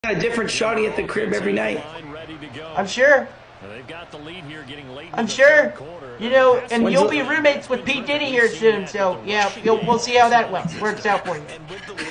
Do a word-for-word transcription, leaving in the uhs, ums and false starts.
got a different shawty at the crib every night. I'm sure. I'm sure. You know, and When's you'll the- be roommates with P. Diddy here soon, so yeah, you'll, we'll see how that works out for you.